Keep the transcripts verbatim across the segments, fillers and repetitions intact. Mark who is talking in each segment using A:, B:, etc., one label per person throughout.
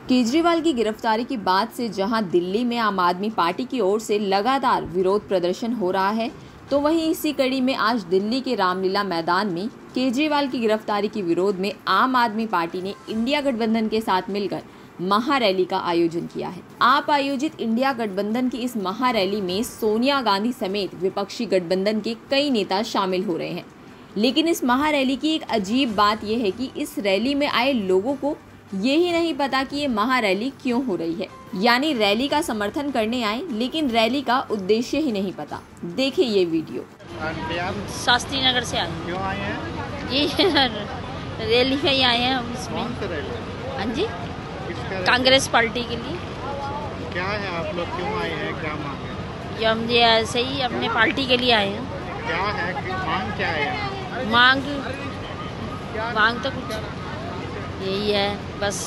A: केजरीवाल की गिरफ्तारी के बाद से जहां दिल्ली में आम आदमी पार्टी की ओर से लगातार विरोध प्रदर्शन हो रहा है, तो वहीं इसी कड़ी में आज दिल्ली के रामलीला मैदान में केजरीवाल की गिरफ्तारी के विरोध में आम आदमी पार्टी ने इंडिया गठबंधन के साथ मिलकर महारैली का आयोजन किया है। आप आयोजित इंडिया गठबंधन की इस महारैली में सोनिया गांधी समेत विपक्षी गठबंधन के कई नेता शामिल हो रहे हैं। लेकिन इस महारैली की एक अजीब बात यह है कि इस रैली में आए लोगों को ये ही नहीं पता कि ये महारैली क्यों हो रही है। यानी रैली का समर्थन करने आए, लेकिन रैली का उद्देश्य ही नहीं पता। देखिए ये वीडियो।
B: शास्त्री नगर से आए।
C: क्यों आए हैं?
B: ये रैली में ही आए हैं हम इसमें।
C: कौन सी रैली?
B: हाँ जी, कांग्रेस पार्टी के लिए।
C: क्या है, आप लोग क्यों आए हैं, क्या मांग है?
B: ये हम ये ऐसे ही अपने पार्टी के लिए आए हैं।
C: क्या है, मांग क्या है?
B: मांग मांग तो कुछ यही है बस।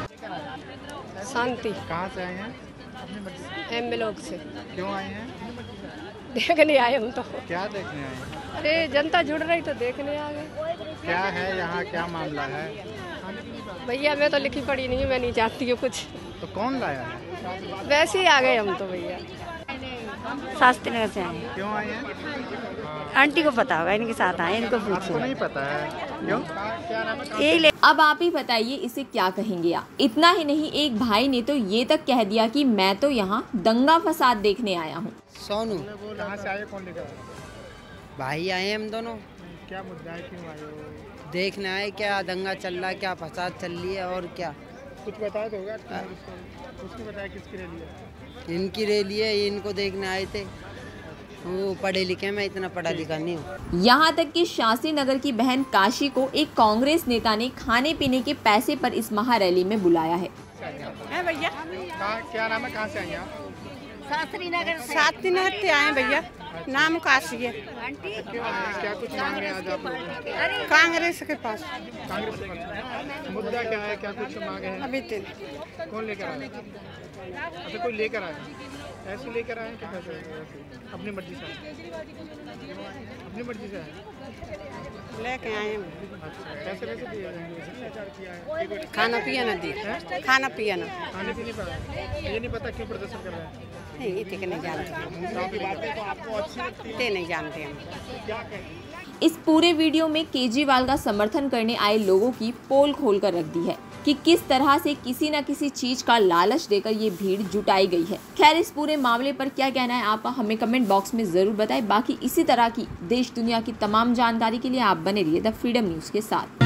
D: शांति।
C: कहाँ से आए हैं?
D: एम ब्लॉक से।
C: क्यों आए हैं?
D: देखने आए हम तो।
C: क्या देखने आए हैं?
D: अरे जनता जुड़ रही तो देखने आ गए।
C: क्या है यहाँ, क्या मामला है?
D: भैया मैं तो लिखी पढ़ी नहीं, मैं नहीं जानती हूँ कुछ।
C: तो कौन लाया है?
D: वैसे ही आ गए हम तो भैया।
E: शास्त्री नगर से आए।
C: क्यों आए हैं?
E: आंटी को पता होगा, इनके साथ आए, इनको
C: आपको
E: पूछो।
C: नहीं पता है? क्यों?
E: यही ले।
A: अब आप ही बताइए इसे क्या कहेंगे आप। इतना ही नहीं, एक भाई ने तो ये तक कह दिया कि मैं तो यहाँ दंगा फसाद देखने आया हूँ।
F: सोनू।
C: कहाँ से आए, कौन लेकर आए?
F: भाई आए हम दोनों।
C: क्या मुद्दा है, क्यों आए हो?
F: देखने आए क्या दंगा चल रहा है, क्या फसाद चल रही है और क्या।
C: कुछ बता दो होगा। उसने बताया किसकी रैली है?
F: इनकी रैली है, इनको देखने आए थे। वो पढ़े लिखे, मैं इतना पढ़ा लिखा नहीं हूँ।
A: यहाँ तक कि शास्त्री नगर की बहन काशी को एक कांग्रेस नेता ने खाने पीने के पैसे पर इस महारैली में बुलाया है।
E: है भैया,
C: क्या नाम है, कहाँ से आए आप?
E: शास्त्री नगर से। शास्त्री नगर से आए भैया, नाम काशी है।
C: क्यों आए हैं? क्या कुछ मांग रहे हैं आज आप लोग?
E: कांग्रेस के पास।
C: कांग्रेस के पास मुद्दा क्या है, क्या कुछ मांगे हैं?
E: अभी तीन।
C: कौन लेकर आया? अच्छा, कोई लेकर आया? ऐसे लेकर आए क्या? कैसे? अपनी मर्जी से आए? अपनी मर्जी से आए?
E: लेके आए हैं।
C: अच्छा, पैसे वैसे दिए जाएंगे?
E: खाना पिया ना दिए, खाना पिया ना।
C: खाने पीने पर आए? ये नहीं पता क्यों प्रदर्शन कर रहे हैं?
E: नहीं, इतने नहीं जानते,
C: आपको अच्छी लगती है?
E: इतने नहीं जानते हम।
C: क्या कहें?
A: इस पूरे वीडियो में केजरीवाल का समर्थन करने आए लोगों की पोल खोल कर रख दी है कि किस तरह से किसी न किसी चीज का लालच देकर ये भीड़ जुटाई गई है। खैर, इस पूरे मामले पर क्या कहना है आपका, हमें कमेंट बॉक्स में जरूर बताएं। बाकी इसी तरह की देश दुनिया की तमाम जानकारी के लिए आप बने रहिए द फ्रीडम न्यूज के साथ।